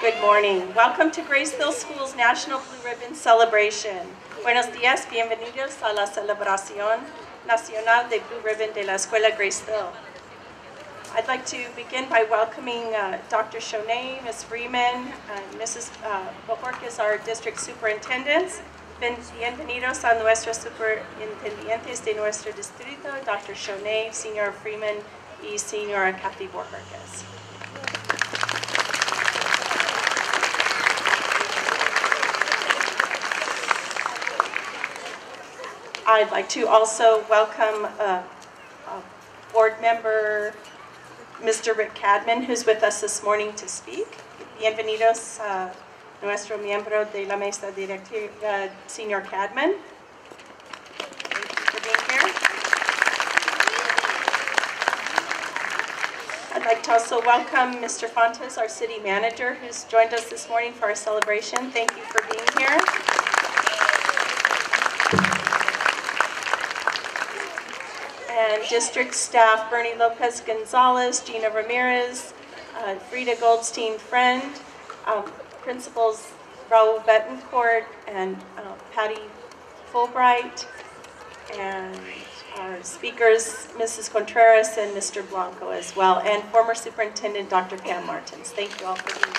Good morning. Welcome to Graceville School's National Blue Ribbon Celebration. Buenos días, bienvenidos a la celebración nacional de Blue Ribbon de la Escuela Graceville. I'd like to begin by welcoming Dr. Shonay, Ms. Freeman, and Mrs. Bojorquez, our district superintendents. Bienvenidos a nuestros superintendientes de nuestro distrito, Dr. Shonay, Senior Freeman, y Señora Kathy Bojorquez. I'd like to also welcome board member, Mr. Rick Cadman, who's with us this morning to speak. Bienvenidos a nuestro miembro de la mesa directiva, Señor Cadman. Thank you for being here. I'd like to also welcome Mr. Fontes, our city manager, who's joined us this morning for our celebration. Thank you for being here. And district staff, Bernie Lopez Gonzalez, Gina Ramirez, Frida Goldstein Friend, principals Raul Betancourt and Patty Fulbright, and our speakers, Mrs. Contreras and Mr. Blanco as well, and former superintendent Dr. Pam Martins. Thank you all for being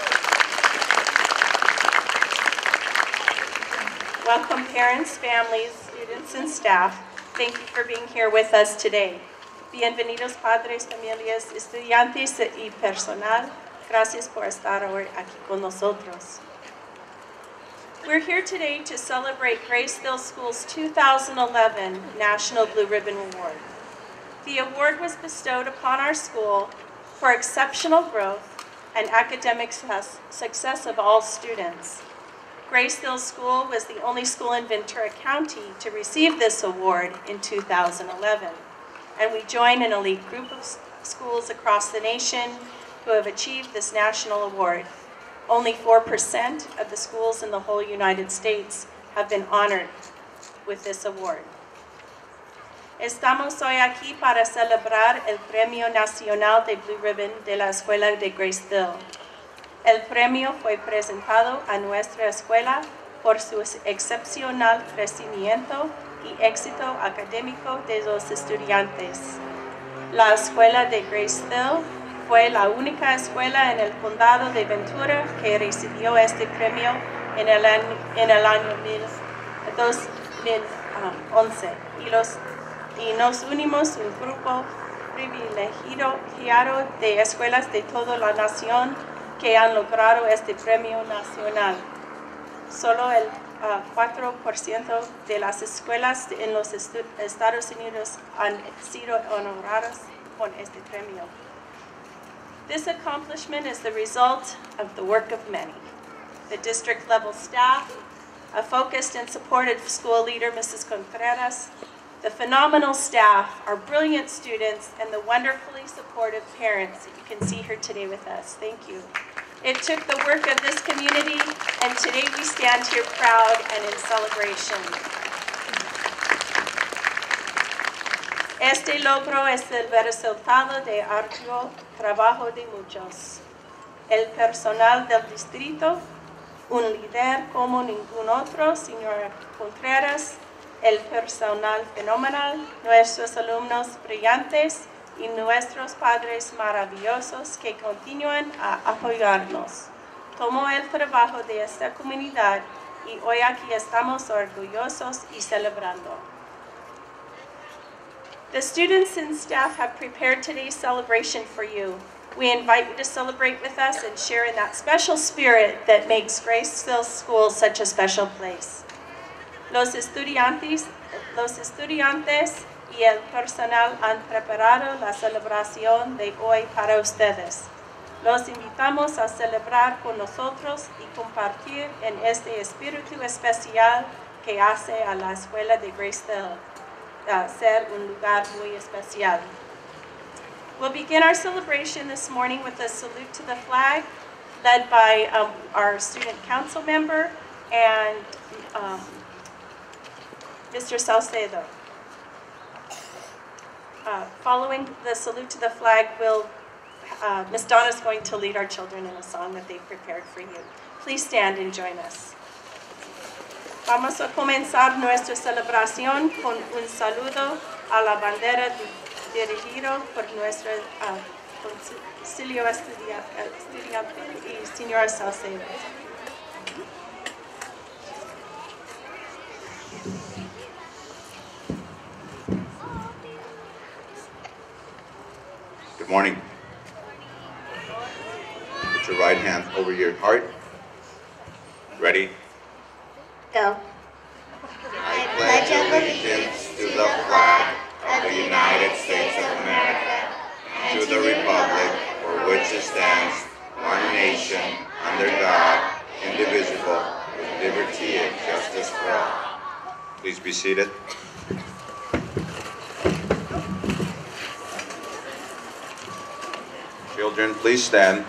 here. Welcome parents, families, students, and staff. Thank you for being here with us today. Bienvenidos padres, familias, estudiantes y personal. Gracias por estar hoy aquí con nosotros. We're here today to celebrate Graceville School's 2011 National Blue Ribbon Award. The award was bestowed upon our school for exceptional growth and academic success of all students. Graceville School was the only school in Ventura County to receive this award in 2011, and we join an elite group of schools across the nation who have achieved this national award. Only 4% of the schools in the whole United States have been honored with this award. Estamos hoy aquí para celebrar el Premio Nacional de Blue Ribbon de la Escuela de Graceville. El premio fue presentado a nuestra escuela por su excepcional crecimiento y éxito académico de los estudiantes. La escuela de Graceville fue la única escuela en el condado de Ventura que recibió este premio en el año 2011 y nos unimos un grupo privilegiado de escuelas de toda la nación que han logrado este premio nacional. Solo el 4% de las escuelas en los Estados Unidos han sido honoradas con este premio. This accomplishment is the result of the work of many. The district level staff, a focused and supportive school leader, Mrs. Contreras, the phenomenal staff, our brilliant students, and the wonderfully supportive parents that you can see here today with us. Thank you. It took the work of this community, and today we stand here proud and in celebration. Este logro es el resultado de arduo trabajo de muchos. El personal del distrito, un líder como ningún otro, señora Contreras, el personal fenomenal, nuestros alumnos brillantes y nuestros padres maravillosos que continúan a apoyarnos. Tomo el trabajo de esta comunidad y hoy aquí estamos orgullosos y celebrando. The students and staff have prepared today's celebration for you. We invite you to celebrate with us and share in that special spirit that makes Graceville School such a special place. Los estudiantes y el personal han preparado la celebración de hoy para ustedes. Los invitamos a celebrar con nosotros y compartir en este espíritu especial que hace a la escuela de Graceville ser un lugar muy especial. We'll begin our celebration this morning with a salute to the flag led by our student council member and Mr. Salcedo. Following the salute to the flag, we'll Miss Donna is going to lead our children in a song that they've prepared for you. Please stand and join us. Vamos a comenzar nuestra celebración con un saludo a la bandera dirigido por nuestro concilio estudiantil y señora Salcedo. Good morning. Put your right hand over your heart. Ready? Go. I pledge allegiance to the flag of the United States of America and to the republic for which it stands, one nation, under God, indivisible, with liberty and justice for all. Please be seated. Children, please stand.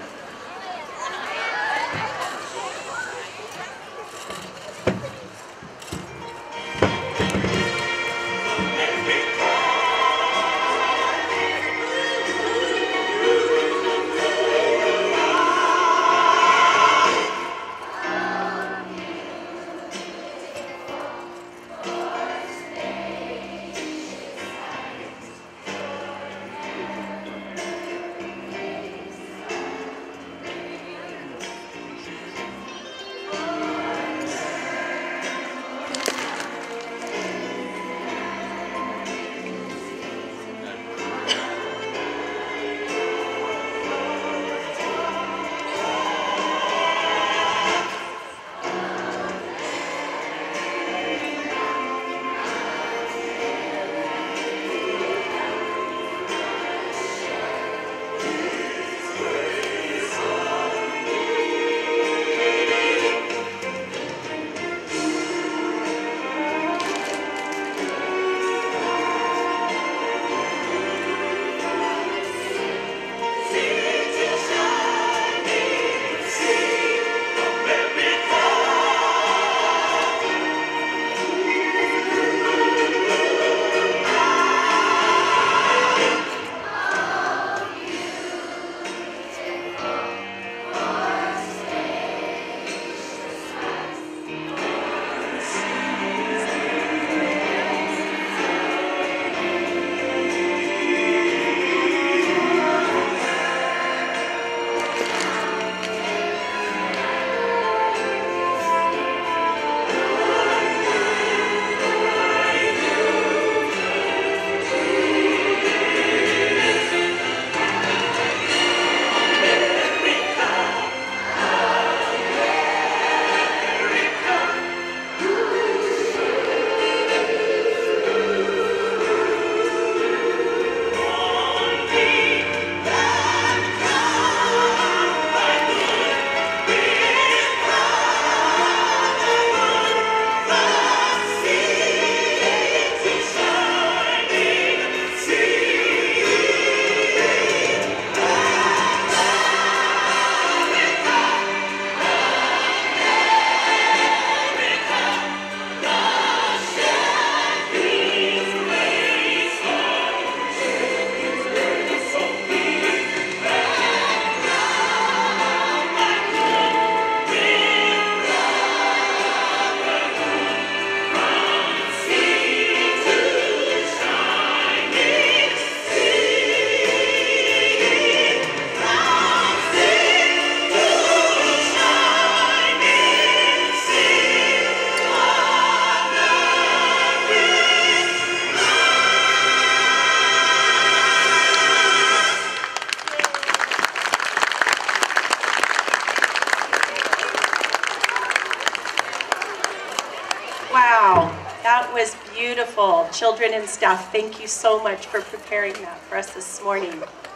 Wow, that was beautiful. Children and staff, thank you so much for preparing that for us this morning.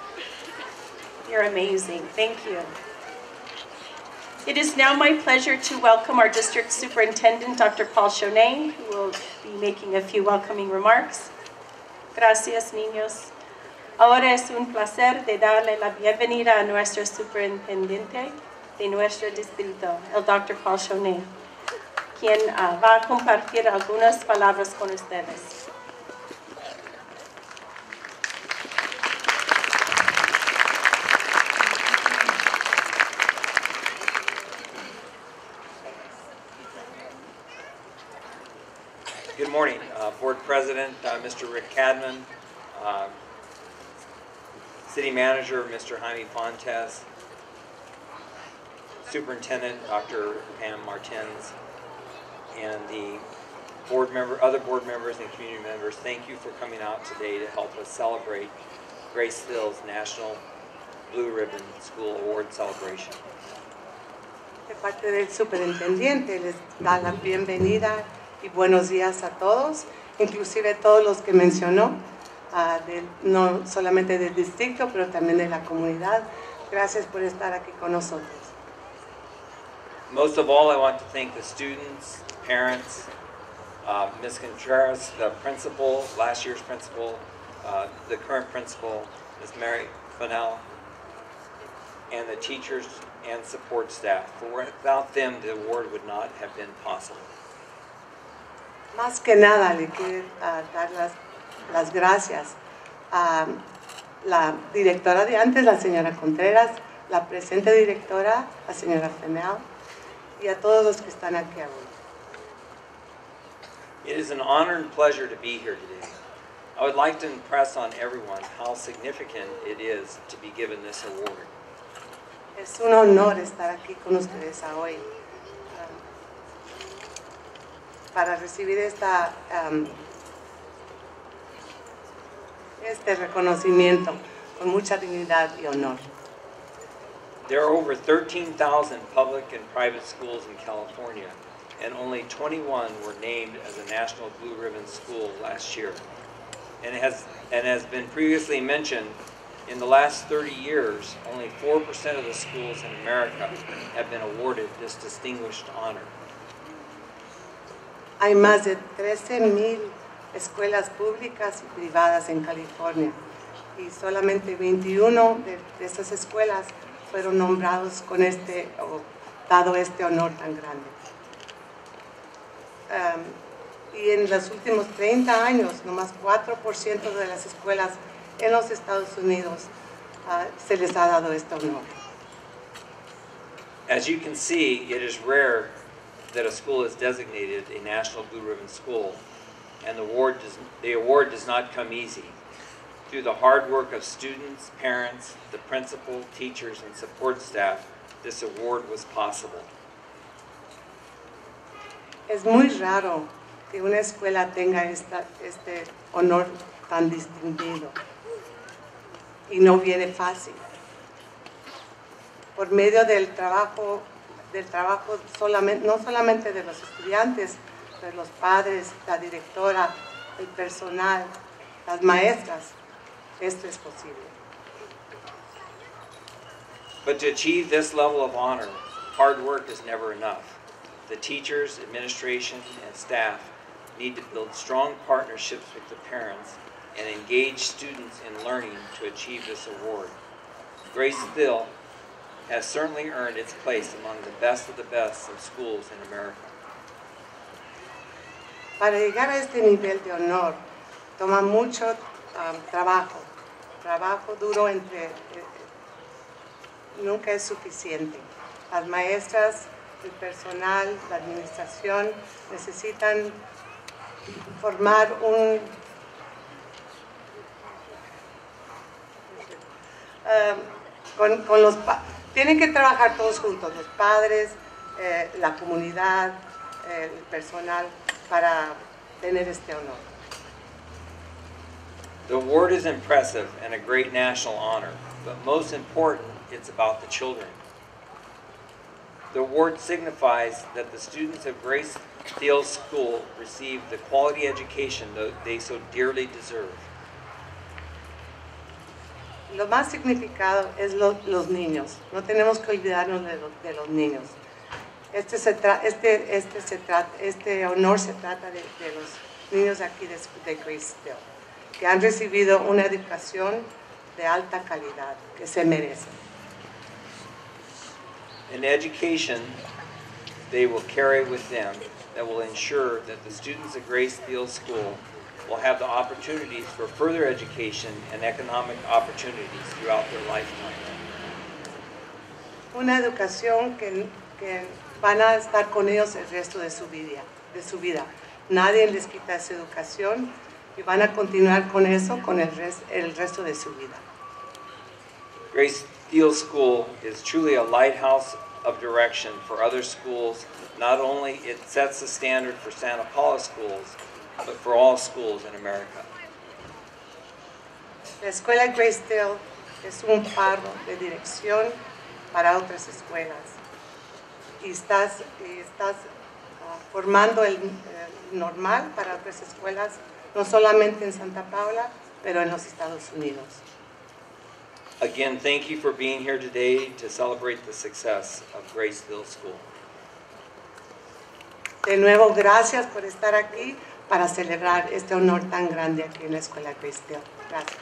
You're amazing. Thank you. It is now my pleasure to welcome our District Superintendent, Dr. Paul Chonet, who will be making a few welcoming remarks. Gracias, niños. Ahora es un placer de darle la bienvenida a nuestro superintendente de nuestro distrito, el Dr. Paul Chonet, quien va a compartir algunas palabras con ustedes. morning, Board President, Mr. Rick Cadman, City Manager, Mr. Jaime Fontes, Superintendent, Dr. Pam Martins, and the other board members and community members, thank you for coming out today to help us celebrate Grace Hill's National Blue Ribbon School Award Celebration. De parte del superintendente les da la bienvenida y buenos días a todos, inclusive todos los que mencionó, no solamente del distrito, pero también de la comunidad. Gracias por estar aquí con nosotros. Most of all, I want to thank the students, parents, Ms. Contreras, the principal, last year's principal, the current principal, Ms. Mary Fennell, and the teachers and support staff. For without them, the award would not have been possible. Más que nada le quiero dar las gracias a la directora de antes, la señora Contreras, la presente directora, la señora Fennell, y a todos los que están aquí ahora. It is an honor and pleasure to be here today. I would like to impress on everyone how significant it is to be given this award. Es un honor estar aquí con ustedes hoy para recibir este reconocimiento con mucha dignidad y honor. There are over 13,000 public and private schools in California, and only 21 were named as a National Blue Ribbon School last year. And has been previously mentioned, in the last 30 years, only 4% of the schools in America have been awarded this distinguished honor. Hay más de 13,000 escuelas públicas y privadas en California, y solamente 21 de estas escuelas fueron nombrados con dado este honor tan grande. Y en los últimos 30 años, nomás 4% de las escuelas en los Estados Unidos se les ha dado este honor. As you can see, it is rare that a school is designated a National Blue Ribbon School, and the award does not come easy. Through the hard work of students, parents, the principal, teachers, and support staff, this award was possible. Es muy raro que una escuela tenga este honor tan distinguido, y no viene fácil. Por medio del trabajo no solamente de los estudiantes, de los padres, la directora, el personal, las maestras, esto es posible. But to achieve this level of honor, hard work is never enough. The teachers, administration, and staff need to build strong partnerships with the parents and engage students in learning to achieve this award. Grace Hill has certainly earned its place among the best of schools in America. Para llegar a este nivel de honor, toma mucho trabajo duro, nunca es suficiente. Las maestras, el personal, la administración necesitan formar tienen que trabajar todos juntos, los padres, la comunidad, el personal, para tener este honor. The award is impressive and a great national honor, but most important, it's about the children. The award signifies that the students of Grace Hill School receive the quality education that they so dearly deserve. Lo más significado es los niños. No tenemos que olvidarnos de los niños. Este honor se trata de los niños aquí de Grace Hill, que han recibido una educación de alta calidad que se merecen. An education they will carry with them that will ensure that the students at Grace Hill School will have the opportunities for further education and economic opportunities throughout their lifetime. Una educación que van a estar con ellos el resto de su vida, nadie les quita su educación y van a continuar con eso con el resto de su vida. Grace Steele School is truly a lighthouse of direction for other schools. Not only it sets the standard for Santa Paula schools, but for all schools in America. La escuela Grace Steele es un faro de dirección para otras escuelas y estás formando el normal para otras escuelas, no solamente en Santa Paula, pero en los Estados Unidos. Again, thank you for being here today to celebrate the success of Grace Steele School. De nuevo, gracias por estar aquí para celebrar este honor tan grande aquí en la escuela Grace Steele. Gracias.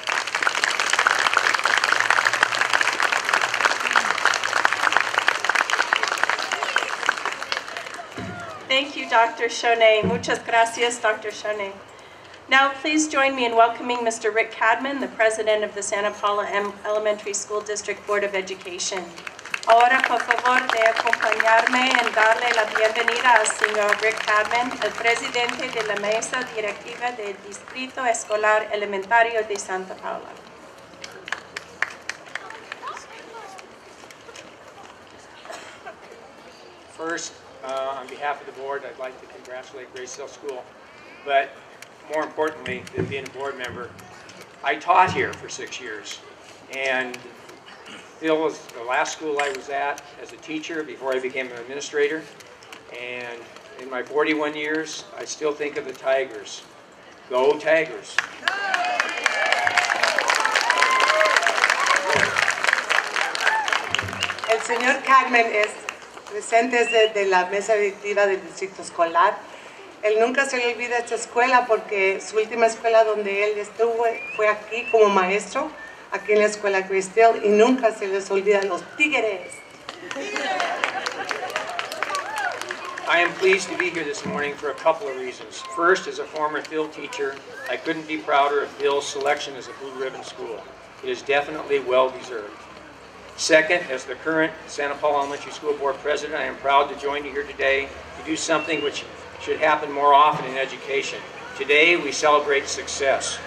Thank you, Dr. Shonay. Muchas gracias, Dr. Shonay. Now, please join me in welcoming Mr. Rick Cadman, the president of the Santa Paula Elementary School District Board of Education. Ahora, por favor, de acompañarme en darle la bienvenida al señor Rick Cadman, el presidente de la mesa directiva del Distrito Escolar Elementario de Santa Paula. First, on behalf of the board, I'd like to congratulate Grace Steele School, but more importantly, than being a board member, I taught here for 6 years, and Phil was the last school I was at as a teacher before I became an administrator, and in my 41 years, I still think of the Tigers. Go Tigers! El señor Cadman es presente desde la mesa directiva del distrito escolar. Él nunca se le olvida esta escuela porque su última escuela donde él estuvo fue aquí como maestro, aquí en la escuela Grace Steele, y nunca se les olvida los Tigres. I am pleased to be here this morning for a couple of reasons. First, as a former Phil teacher, I couldn't be prouder of Phil's selection as a Blue Ribbon School. It is definitely well-deserved. Second, as the current Santa Paula Elementary School Board President, I am proud to join you here today to do something which should happen more often in education. Today, we celebrate success.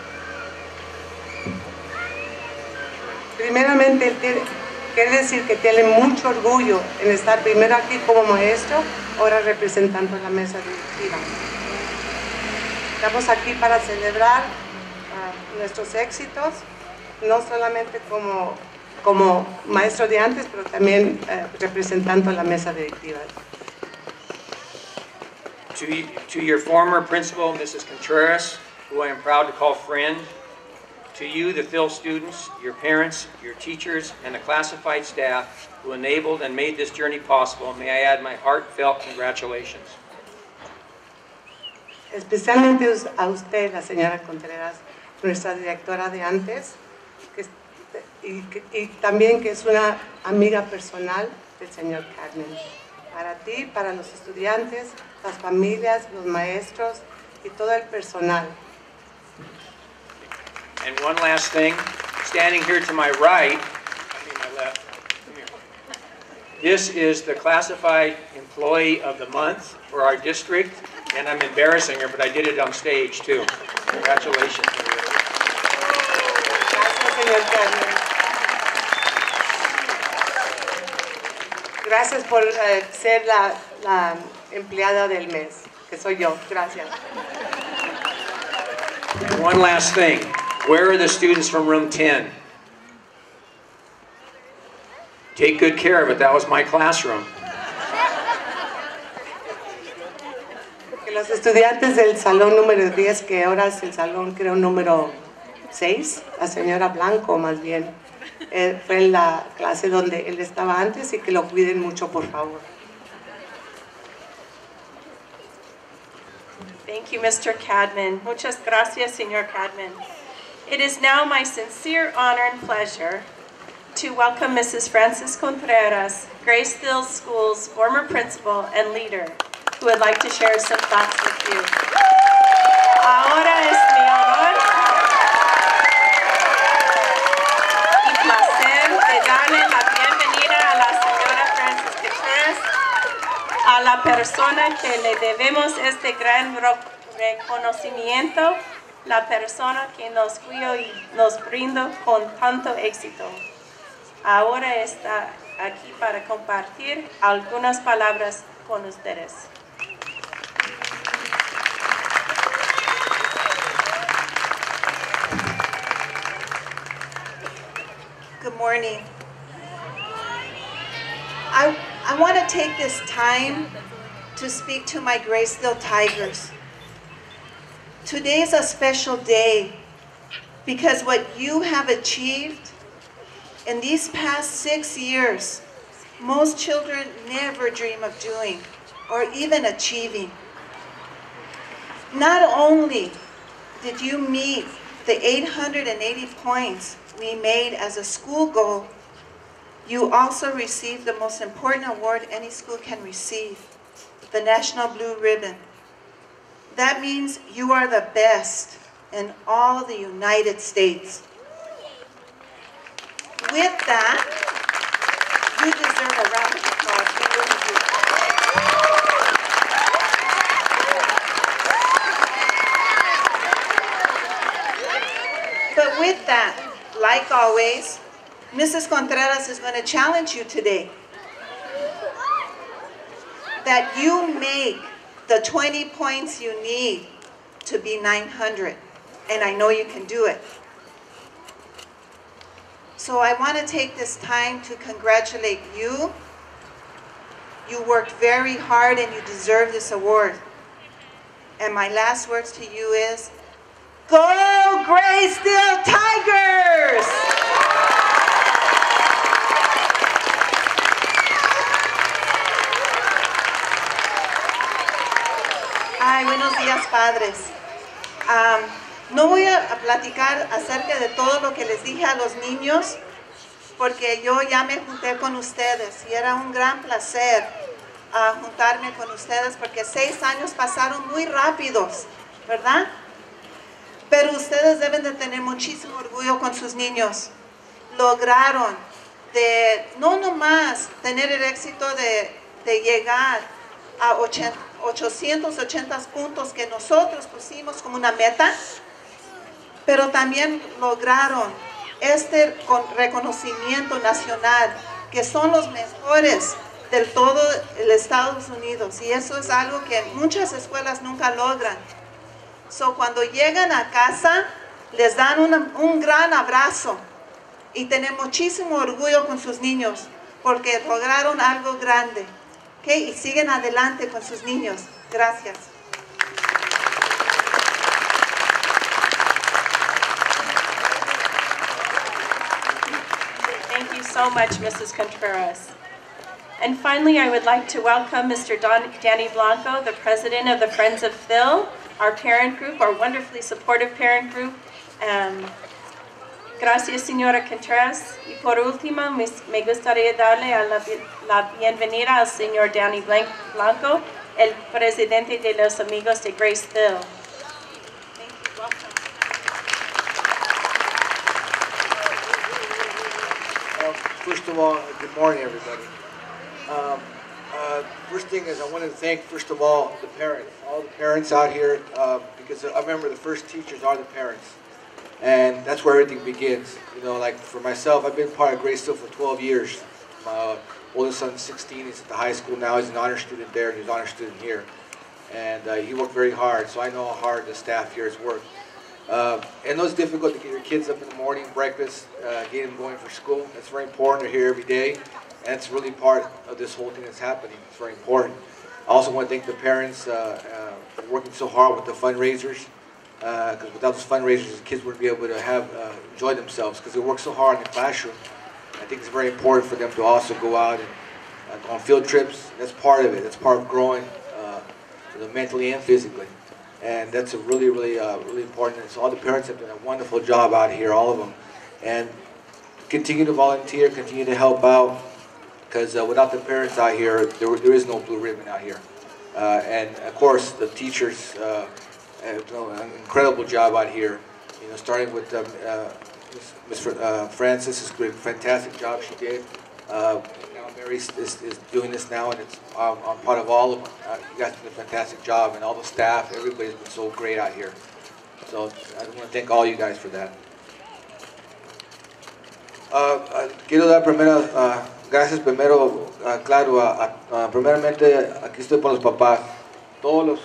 Primeramente, quiere decir que tiene mucho orgullo en estar primero aquí como maestro, ahora representando la mesa directiva. Estamos aquí para celebrar nuestros éxitos, no solamente como maestro de antes, pero también representando la mesa directiva. To your former principal, Mrs. Contreras, who I am proud to call friend, to you, the Phil students, your parents, your teachers, and the classified staff who enabled and made this journey possible, may I add my heartfelt congratulations. Especialmente a usted, la señora Contreras, nuestra directora de antes, y también que es una amiga personal del señor Cadman. Para ti, para los estudiantes, las familias, los maestros y todo el personal. And one last thing, standing here to my right, I mean my left, come here. This is the classified employee of the month for our district, and I'm embarrassing her, but I did it on stage too. Congratulations. Gracias, señor Cadman. Gracias por ser la empleada del mes, que soy yo. Gracias. One last thing. Where are the students from room 10? Take good care of it. That was my classroom. Que los estudiantes del salón número 10, que ahora es el salón creo número 6, la señora Blanco más bien, fue en la clase donde él estaba antes, y que lo cuiden mucho, por favor. Thank you, Mr. Cadman. Muchas gracias, señor Cadman. It is now my sincere honor and pleasure to welcome Mrs. Frances Contreras, Grace Steele School's former principal and leader, who would like to share some thoughts with you. Ahora es mi honor y placer de darle la bienvenida a la señora Frances Contreras a la persona que le debemos este gran reconocimiento, la persona que nos cuidó y nos brindó con tanto éxito. Ahora está aquí para compartir algunas palabras con ustedes. Good morning. I want to take this time to speak to my Graysdale Tigers. Today is a special day because what you have achieved in these past 6 years, most children never dream of doing or even achieving. Not only did you meet the 880 points we made as a school goal, you also received the most important award any school can receive, the National Blue Ribbon. That means you are the best in all the United States. With that, you deserve a round of applause. You really do. But with that, like always, Mrs. Contreras is going to challenge you today. That you make the 20 points you need to be 900. And I know you can do it. So I want to take this time to congratulate you. You worked very hard and you deserve this award. And my last words to you is, go Graysdale Tigers! Ay, buenos días, padres. No voy a platicar acerca de todo lo que les dije a los niños, porque yo ya me junté con ustedes y era un gran placer juntarme con ustedes, porque 6 años pasaron muy rápidos, ¿verdad? Pero ustedes deben de tener muchísimo orgullo con sus niños. Lograron no nomás tener el éxito de llegar a 880 puntos que nosotros pusimos como una meta, pero también lograron este reconocimiento nacional, que son los mejores de todo el Estados Unidos, y eso es algo que muchas escuelas nunca logran. So, cuando llegan a casa, les dan un gran abrazo y tienen muchísimo orgullo con sus niños, porque lograron algo grande. ¿Okay? Y siguen adelante con sus niños. Gracias. Thank you so much, Mrs. Contreras. And finally, I would like to welcome Mr. Danny Blanco, the president of the Friends of Phil, our parent group, our wonderfully supportive parent group. Gracias, señora Contreras. Y por último, me gustaría darle la bienvenida al señor Danny Blanco, el presidente de los amigos de Graysdale. Thank you. Welcome. First of all, good morning, everybody. First thing is I want to thank, first of all the parents out here, because I remember the first teachers are the parents. And that's where everything begins. You know, like for myself, I've been part of Graysdale for 12 years. My oldest son's 16, he's at the high school now, he's an honor student there, and he's an honor student here. And he worked very hard, so I know how hard the staff here has worked. And it's difficult to get your kids up in the morning, breakfast, get them going for school. That's very important. They're here every day, and it's really part of this whole thing that's happening. It's very important. I also want to thank the parents for working so hard with the fundraisers, because without those fundraisers, the kids wouldn't be able to enjoy themselves, because they work so hard in the classroom. I think it's very important for them to also go out and on field trips. That's part of it. That's part of growing mentally and physically. And that's a really important. And so all the parents have done a wonderful job out here, all of them. And continue to volunteer, continue to help out, because without the parents out here, there is no blue ribbon out here. And of course, the teachers have done an incredible job out here. You know, starting with Ms. Francis, is a fantastic job she did. Now Mary is doing this now, and it's I'm part of all of them. You guys did a fantastic job, and all the staff, everybody's been so great out here. So I want to thank all you guys for that. Quiero dar primero, gracias primero, claro, primeramente aquí estoy por los papás. Todos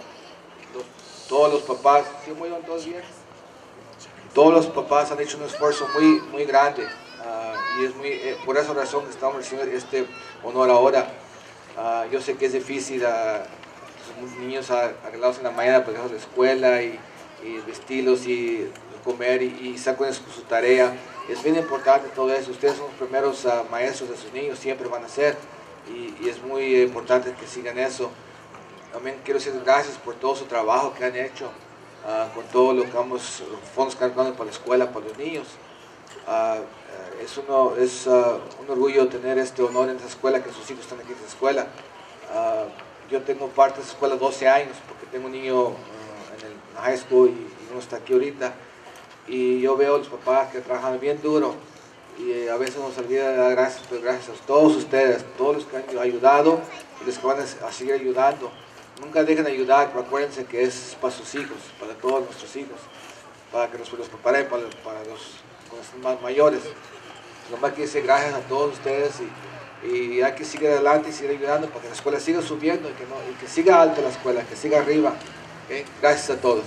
los papás, ¿sí me oyen todos bien? Todos los papás han hecho un esfuerzo muy grande. Y es por esa razón que estamos recibiendo este honor ahora. Yo sé que es difícil, somos niños arreglados en la mañana para ir a la escuela y vestirlos y comer y sacan su tarea. Es bien importante todo eso. Ustedes son los primeros maestros de sus niños, siempre van a ser, y es muy importante que sigan eso. También quiero decir gracias por todo su trabajo que han hecho con todo lo que los fondos que han dado para la escuela, para los niños. Es un orgullo tener este honor en esta escuela, que sus hijos están aquí en esta escuela. Yo tengo parte de esta escuela 12 años, porque tengo un niño en el high school y uno está aquí ahorita. Y yo veo a los papás que trabajan bien duro, y a veces nos olvida de dar gracias, pero gracias a todos ustedes, todos los que han ayudado y los que van a seguir ayudando. Nunca dejen de ayudar, pero acuérdense que es para sus hijos, para todos nuestros hijos, para que los preparen para los más mayores. Nomás quiero decir gracias a todos ustedes, y hay que seguir adelante y seguir ayudando para que la escuela siga subiendo y que siga alto la escuela, que siga arriba. ¿Okay? Gracias a todos.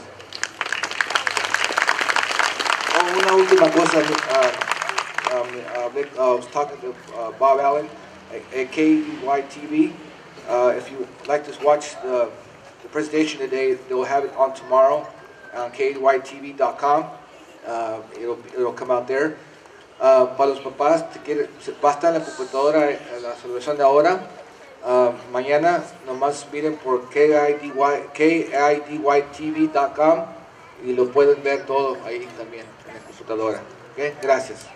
Una última cosa, I was talking to Bob Allen at KDY TV. If you would like to watch the presentation today, they'll have it on tomorrow on kdytv.com. It'll come out there. Para los papás, va a estar en la computadora la celebración de ahora. Mañana nomás miren por kdytv.com y lo pueden ver todo ahí también en la computadora. ¿Okay? Gracias.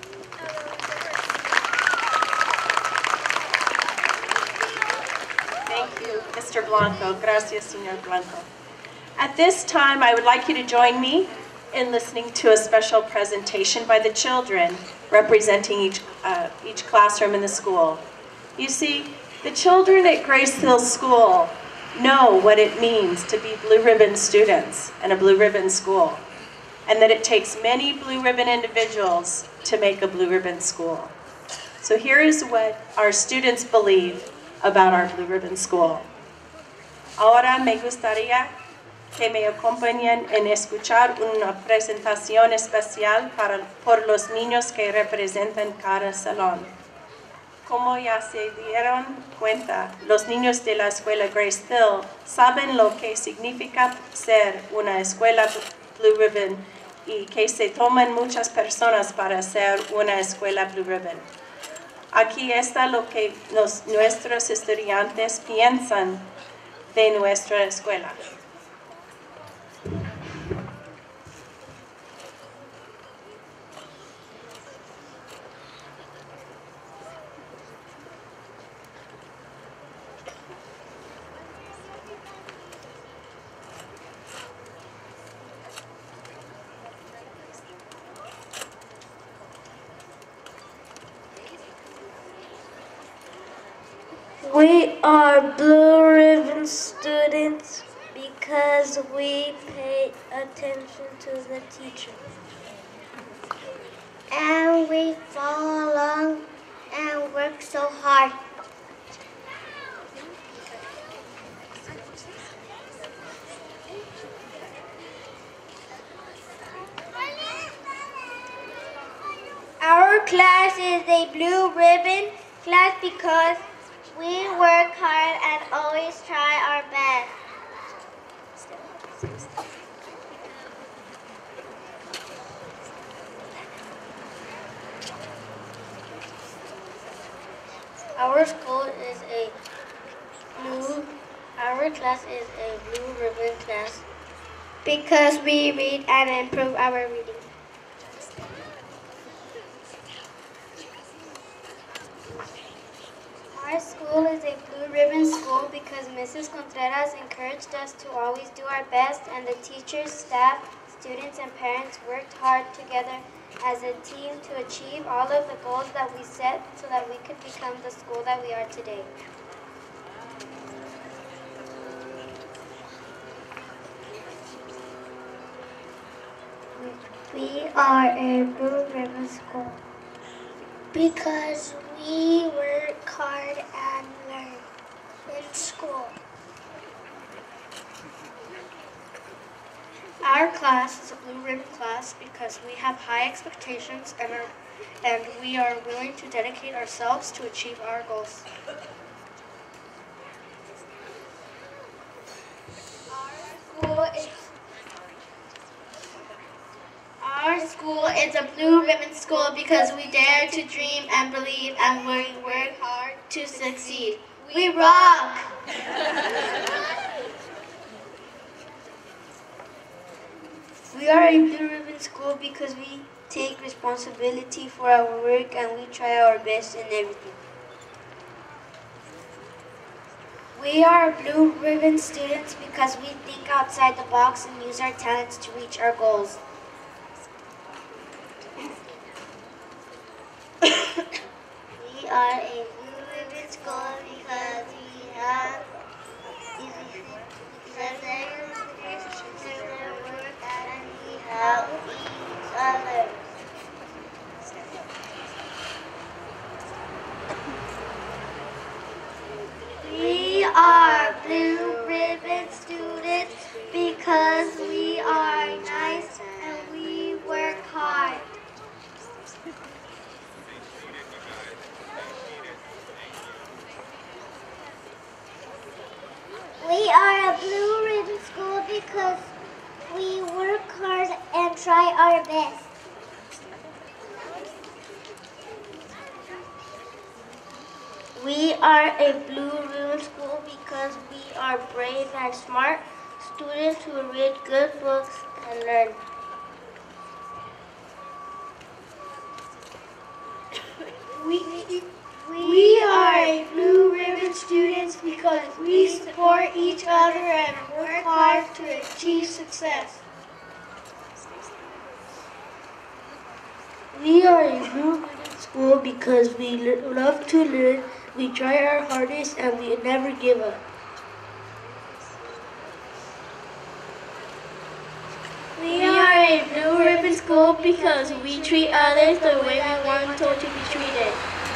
Thank you, Mr. Blanco. Gracias, Señor Blanco. At this time, I would like you to join me in listening to a special presentation by the children representing each classroom in the school. You see, the children at Grace Hill School know what it means to be Blue Ribbon students in a Blue Ribbon school, and that it takes many Blue Ribbon individuals to make a Blue Ribbon school. So here is what our students believe about our Blue Ribbon School. Ahora me gustaría que me acompañen en escuchar una presentación especial por los niños que representan cada salón. Como ya se dieron cuenta, los niños de la escuela Grace Hill saben lo que significa ser una escuela Blue Ribbon y que se toman muchas personas para ser una escuela Blue Ribbon. Aquí está lo que nuestros estudiantes piensan de nuestra escuela. We are Blue Ribbon students because we pay attention to the teacher. And we follow along and work so hard. Our class is a Blue Ribbon class because we work hard and always try our best. Our class is a Blue Ribbon class because we read and improve our reading. Our school is a Blue Ribbon school because Mrs. Contreras encouraged us to always do our best, and the teachers, staff, students, and parents worked hard together as a team to achieve all of the goals that we set so that we could become the school that we are today. We are a Blue Ribbon School because we work hard and learn in school. Our class is a Blue Ribbon class because we have high expectations and we are willing to dedicate ourselves to achieve our goals. Our school is a Blue Ribbon School because we dare to dream and believe and we work hard to succeed. We rock! We are a Blue Ribbon School because we take responsibility for our work and we try our best in everything. We are Blue Ribbon students because we think outside the box and use our talents to reach our goals. We are a Blue Ribbon School because we have and we help each other. We are Blue Ribbon students because we are nice and we work hard. We are a Blue Ribbon School because we work hard and try our best. We are a Blue Ribbon School because we are brave and smart students who read good books and learn. We are a Blue Ribbon students because we support each other and work hard to achieve success. We are a Blue Ribbon School because we love to learn, we try our hardest, and we never give up. We are a Blue Ribbon School because we treat others the way we want to be treated.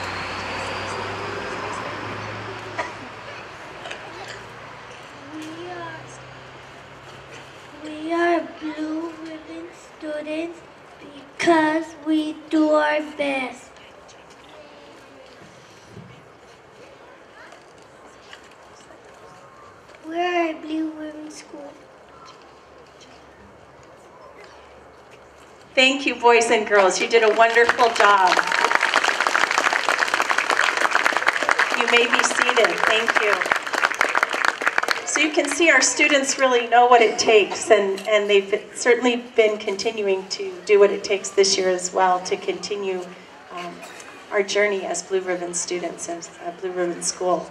We are Blue Ribbon students because we do our best. We're a Blue Ribbon School. Thank you, boys and girls. You did a wonderful job. You may be seated. Thank you. So you can see our students really know what it takes, and they've certainly been continuing to do what it takes this year as well to continue our journey as Blue Ribbon students and a Blue Ribbon School.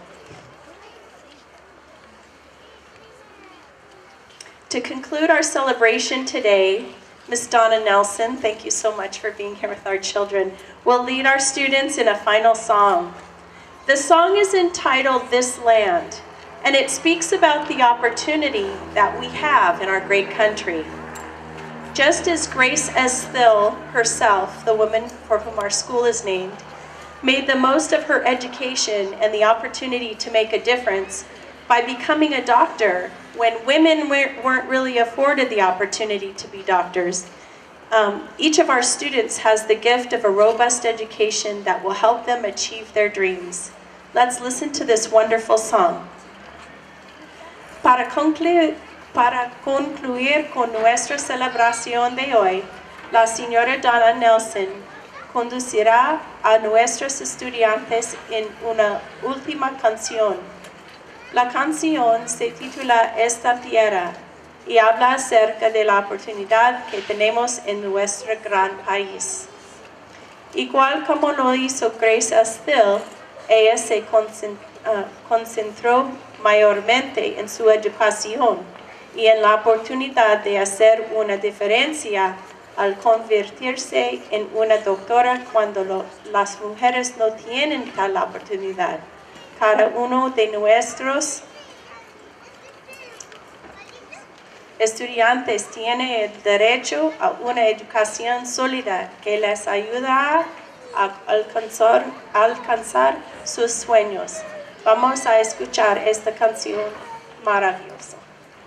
To conclude our celebration today, Ms. Donna Nelson, thank you so much for being here with our children, will lead our students in a final song. The song is entitled "This Land," and it speaks about the opportunity that we have in our great country. Just as Grace Estill herself, the woman for whom our school is named, made the most of her education and the opportunity to make a difference by becoming a doctor when women weren't really afforded the opportunity to be doctors. Each of our students has the gift of a robust education that will help them achieve their dreams. Let's listen to this wonderful song. Para concluir con nuestra celebración de hoy, la señora Donna Nelson conducirá a nuestros estudiantes en una última canción. La canción se titula "Esta Tierra" y habla acerca de la oportunidad que tenemos en nuestro gran país. Igual como lo hizo Grace Estill, ella se concentró mayormente en su educación y en la oportunidad de hacer una diferencia al convertirse en una doctora cuando las mujeres no tienen tal oportunidad. Cada uno de nuestros estudiantes tiene el derecho a una educación sólida que les ayuda a alcanzar sus sueños. Vamos a escuchar esta canción maravillosa.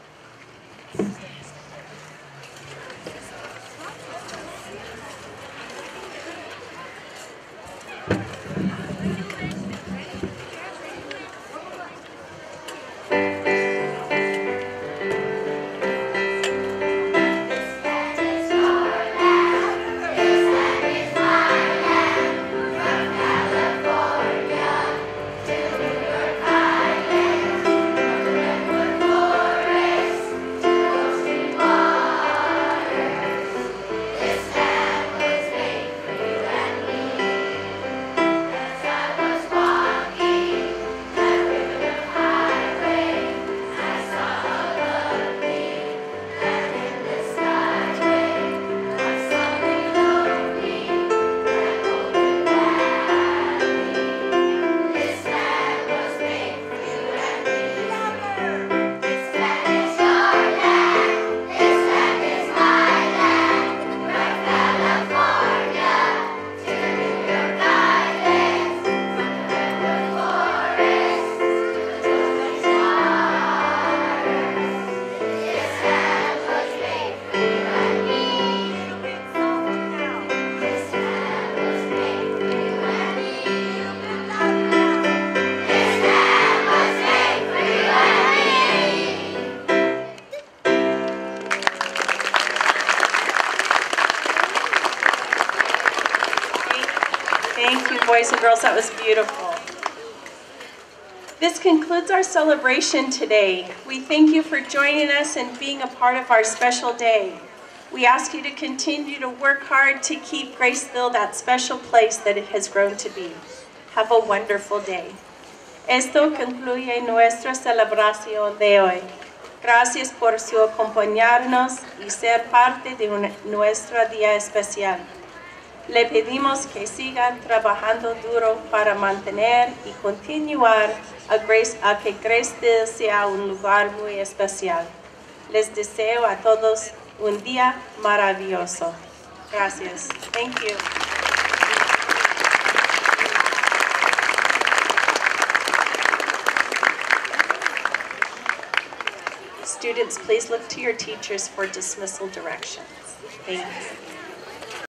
Thank you, boys and girls. That was beautiful. This concludes our celebration today. We thank you for joining us and being a part of our special day. We ask you to continue to work hard to keep Graceville that special place that it has grown to be. Have a wonderful day. Esto concluye nuestra celebración de hoy. Gracias por su acompañarnos y ser parte de nuestro día especial. Le pedimos que sigan trabajando duro para mantener y continuar a que Graceville sea un lugar muy especial. Les deseo a todos un día maravilloso. Gracias. Thank you. Students, please look to your teachers for dismissal directions. Thank you.